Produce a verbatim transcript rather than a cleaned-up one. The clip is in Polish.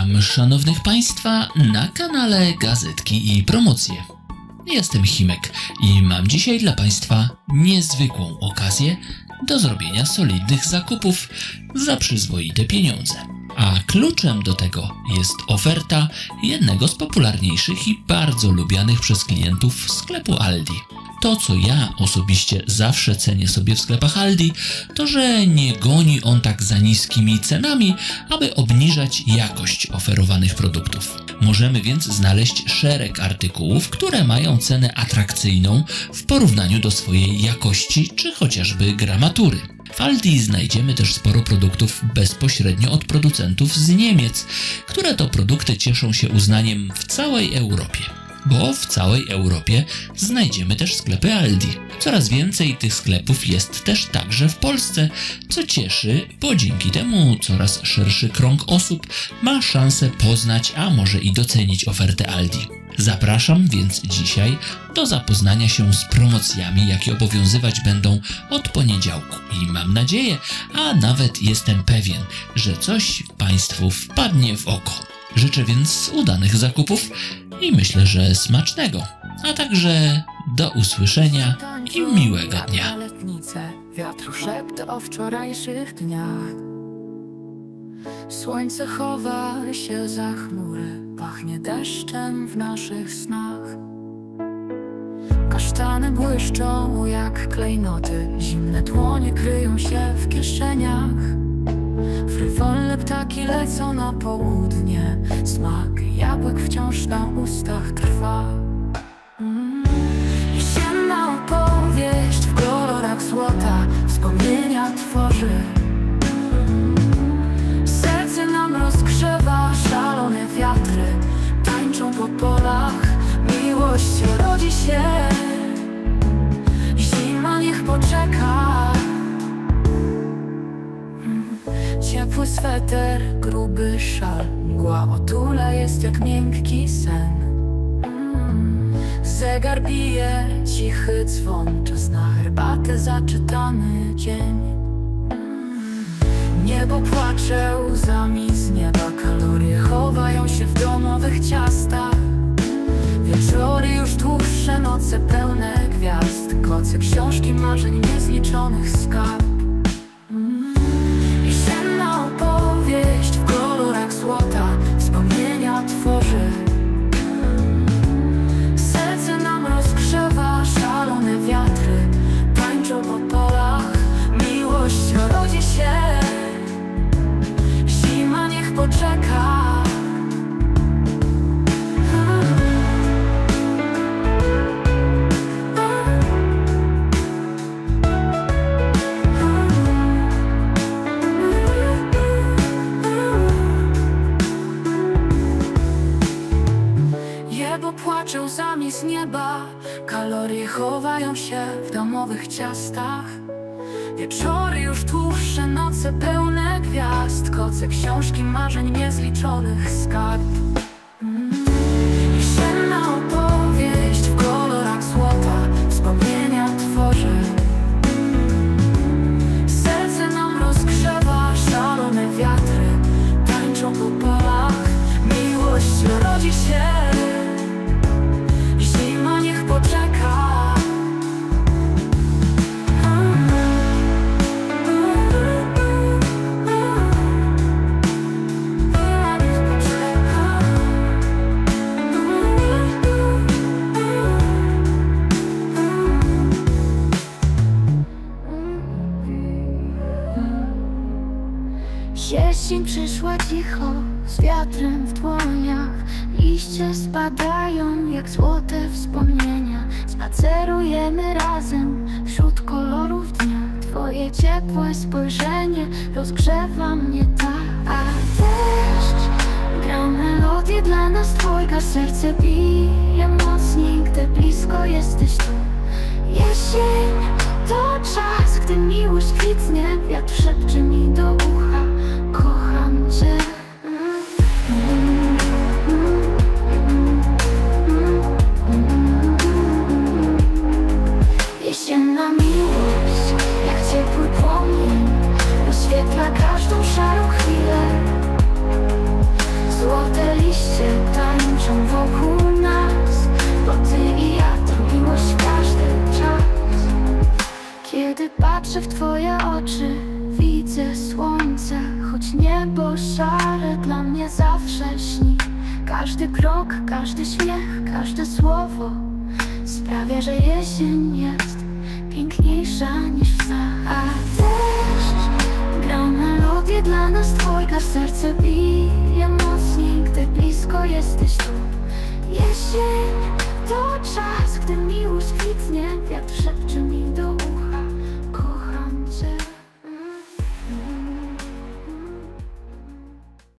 Witam szanownych Państwa na kanale Gazetki i Promocje. Jestem Himek i mam dzisiaj dla Państwa niezwykłą okazję do zrobienia solidnych zakupów za przyzwoite pieniądze. A kluczem do tego jest oferta jednego z popularniejszych i bardzo lubianych przez klientów sklepu Aldi. To, co ja osobiście zawsze cenię sobie w sklepach Aldi, to że nie goni on tak za niskimi cenami, aby obniżać jakość oferowanych produktów. Możemy więc znaleźć szereg artykułów, które mają cenę atrakcyjną w porównaniu do swojej jakości czy chociażby gramatury. W Aldi znajdziemy też sporo produktów bezpośrednio od producentów z Niemiec, które to produkty cieszą się uznaniem w całej Europie. Bo w całej Europie znajdziemy też sklepy Aldi. Coraz więcej tych sklepów jest też także w Polsce, co cieszy, bo dzięki temu coraz szerszy krąg osób ma szansę poznać, a może i docenić ofertę Aldi. Zapraszam więc dzisiaj do zapoznania się z promocjami, jakie obowiązywać będą od poniedziałku i mam nadzieję, a nawet jestem pewien, że coś Państwu wpadnie w oko. Życzę więc udanych zakupów i myślę, że smacznego, a także do usłyszenia i miłego dnia. Wiatru szept o wczorajszych dniach. Słońce chowa się za chmury, pachnie deszczem w naszych snach. Kasztany błyszczą jak klejnoty, zimne dłonie kryją się w kieszeniach. Frywolne ptaki lecą na południe, smak jabłek wciąż na ustach trwa. mm. Jesienna opowieść w kolorach złota wspomnienia tworzy. Serce nam rozgrzewa, szalone wiatry tańczą po polach. Miłość rodzi się, zima niech poczeka. Ciepły sweter, gruby szal, mgła otula jest jak miękki sen. mm. Zegar bije, cichy dzwon, czas na herbatę, zaczytany dzień. mm. Niebo płacze łzami z nieba, kalorie chowają się w domowych ciastach. Wieczory już dłuższe, noce pełne gwiazd, koce książki marzeń niezliczonych skarb. Opowieść w kolorach złota wspomnienia tworzy. Serce nam rozgrzewa, szalone wiatry tańczą po polach. Miłość rodzi się, zima niech poczeka. Płacze łzami z nieba, kalorie chowają się w domowych ciastach. Wieczory już dłuższe, noce pełne gwiazd, koce książki marzeń niezliczonych skarb. mm. Jesienna opowieść w kolorach złota wspomnienia tworzy. Serce nam rozgrzewa, szalone wiatry tańczą po polach. Miłość rodzi się, zima niech poczeka. Jesień przyszła cicho, z wiatrem w dłoniach. Liście spadają jak złote wspomnienia. Spacerujemy razem wśród kolorów dnia. Twoje ciepłe spojrzenie rozgrzewa mnie tak. A deszcz gra melodię dla nas dwojga. Serce bije mocniej, gdy blisko jesteś tu. Jesień to czas, gdy miłość kwitnie. Wiatr szepcze mi do ucha: kocham cię. Jesienna miłość, jak ciepły płomień, rozświetla każdą szarą chwilę. Zło baśni. Każdy krok, każdy śmiech, każde słowo sprawia, że jesień jest piękniejsza niż wsa. A deszcz gra melodię dla nas, twojga serce bije mocniej, gdy blisko jesteś tu.